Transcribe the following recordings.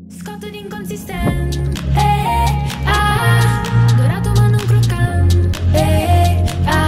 Scotto ed inconsistente, dorato ma non croccante,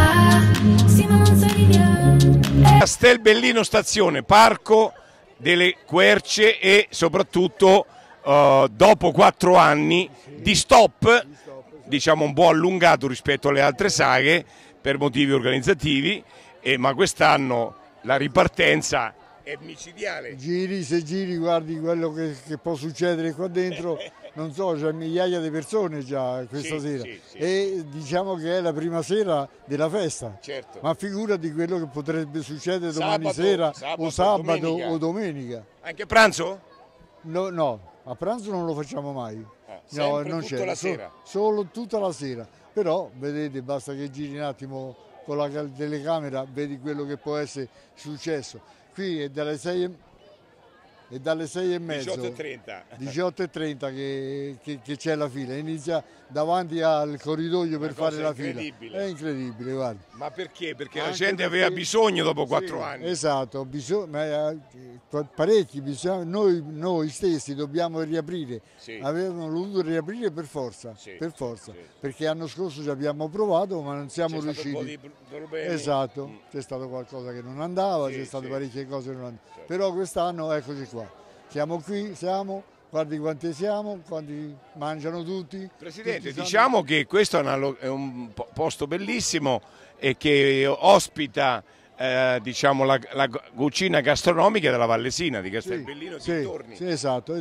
sì ma non sa di niente. Castelbellino Stazione, Parco delle Querce e soprattutto dopo 4 anni di stop, diciamo un po' allungato rispetto alle altre saghe per motivi organizzativi, ma quest'anno la ripartenza è micidiale. Giri, se giri guardi quello che può succedere qua dentro, non so, c'è migliaia di persone già questa sera sì. e diciamo che è la prima sera della festa, Certo. ma figurati quello che potrebbe succedere domani Sabato, sera sabato, o sabato domenica. o domenica. Anche a pranzo? No, a pranzo non lo facciamo mai, sempre non tutta c'è, la sera? solo tutta la sera, però vedete basta che giri un attimo con la telecamera, vedi quello che può essere successo. Qui è dalle 6 e mezzo, 18:30 che c'è la fila, inizia davanti al corridoio per fare la fila. È incredibile, guarda. Ma perché? Perché la Anche gente aveva bisogno dopo 4 Sì, anni. Esatto, parecchi, noi stessi dobbiamo riaprire, Sì. avevano voluto riaprire per forza, Sì, perché l'anno scorso ci abbiamo provato ma non siamo C'è stato un po' riusciti. di problemi. Esatto, c'è stato qualcosa che non andava, Sì, c'è state sì. parecchie cose che non andavano, però quest'anno eccoci qua, siamo qui, guardi quanti siamo, quanti mangiano tutti. Presidente, tutti diciamo che questo è un posto bellissimo e che ospita diciamo, la cucina gastronomica della Vallesina, di Castelbellino e dintorni. Sì, esatto.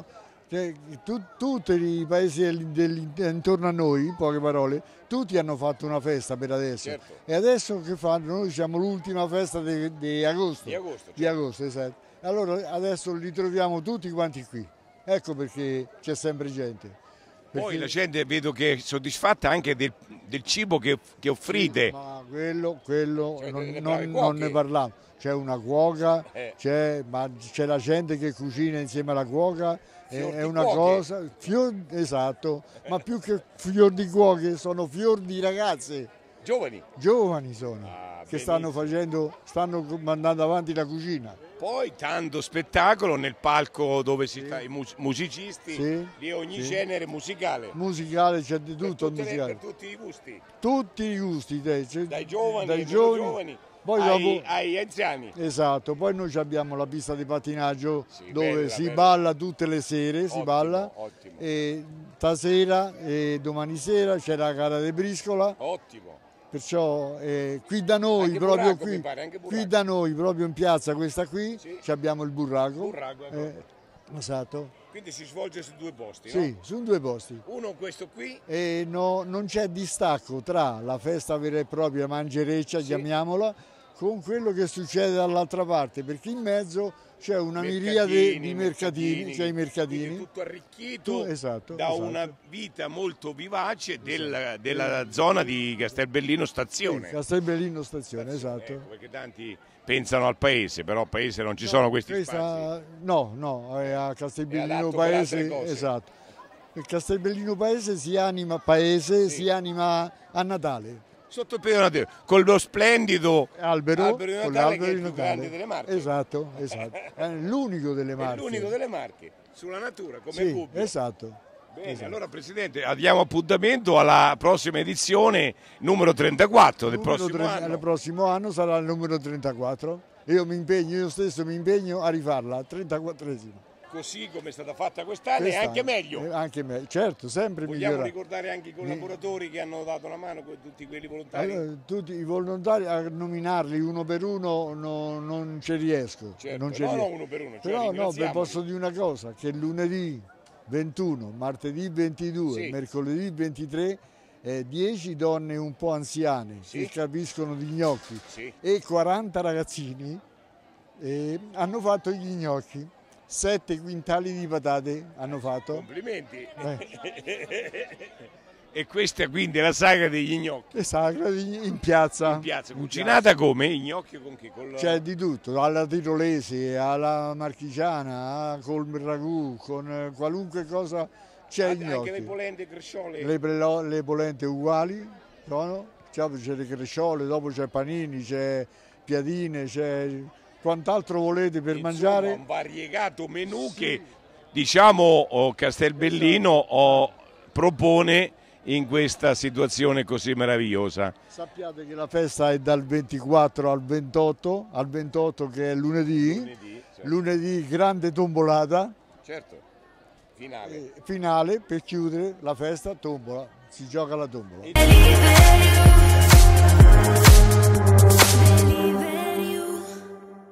Tutti i paesi intorno a noi, in poche parole, tutti hanno fatto una festa per adesso. Certo. E adesso che fanno? Noi siamo l'ultima festa di agosto. Di agosto, Esatto. Allora adesso li troviamo tutti quanti qui. Ecco perché c'è sempre gente. Poi la gente vedo che è soddisfatta anche del cibo che offrite. Sì, ma quello Cioè, non ne parliamo. C'è una cuoca, ma c'è la gente che cucina insieme alla cuoca, è una cosa, esatto, ma più che fior di cuoche sono fior di ragazze. Giovani sono, che stanno mandando avanti la cucina. Poi tanto spettacolo nel palco dove si sta i musicisti di ogni genere musicale. Musicale c'è di tutto. Per tutti i gusti. Tutti i gusti, Dai giovani, poi ai anziani. Esatto, poi noi abbiamo la pista di pattinaggio dove bella, si bella. balla tutte le sere, Ottimo, si balla. ottimo. E stasera e domani sera c'è la gara di briscola. Ottimo. Perciò qui da noi, Anche proprio burraco, mi pare, anche burraco. qui da noi, proprio in piazza questa qui, abbiamo il burraco. Esatto. Quindi si svolge su 2 posti, Sì, no? sono 2 posti. Uno questo qui. E non c'è distacco tra la festa vera e propria mangereccia, chiamiamola, con quello che succede dall'altra parte, perché in mezzo c'è una miriade di mercatini, c'è i mercatini. Tutto arricchito Esatto. una vita molto vivace della zona di Castelbellino Stazione. Castelbellino Stazione, esatto. Ecco, perché tanti pensano al paese, però al paese non ci sono questi spazi. No, è a Castelbellino adatto per altre Paese, cose. esatto. Il Castelbellino Paese si anima paese, si anima a Natale. Sotto il periodo natale, con lo splendido Albero di con Natale che è l'albero il di più Natale. grande delle Marche. Esatto. È l'unico delle Marche. È l'unico delle Marche, sulla natura, come Sì, Gubbio. esatto. Bene, allora Presidente, diamo appuntamento alla prossima edizione numero 34 del prossimo anno. Il prossimo anno sarà il numero 34. Io stesso mi impegno a rifarla, 34esima. Così come è stata fatta quest'anno e anche meglio. Anche meglio, certo, sempre Vogliamo migliorare. ricordare anche i collaboratori che hanno dato una mano, tutti quelli volontari? Allora, tutti i volontari, a nominarli uno per uno non ci riesco. Certo, non ci no, riesco. uno per uno, cioè Però vi ringraziamoli. posso dire una cosa, che lunedì 21, martedì 22, mercoledì 23, 10 donne un po' anziane che capiscono di gnocchi e 40 ragazzini hanno fatto gli gnocchi. 7 quintali di patate hanno fatto. Complimenti. E questa quindi è la sagra degli gnocchi. È sagra in piazza. Cucinata come? I gnocchi con che? C'è di tutto, alla tirolese, alla marchigiana, col ragù, con qualunque cosa c'è i gnocchi. Anche le polente e cresciole? Le polente uguali, c'è le cresciole, dopo c'è panini, c'è piadine, c'è quant'altro volete per mangiare. Un variegato menù che diciamo Castelbellino propone in questa situazione così meravigliosa. Sappiate che la festa è dal 24 al 28 che è lunedì, Certo. lunedì grande tombolata, Certo. finale per chiudere la festa, tombola, si gioca la tombola. Libero.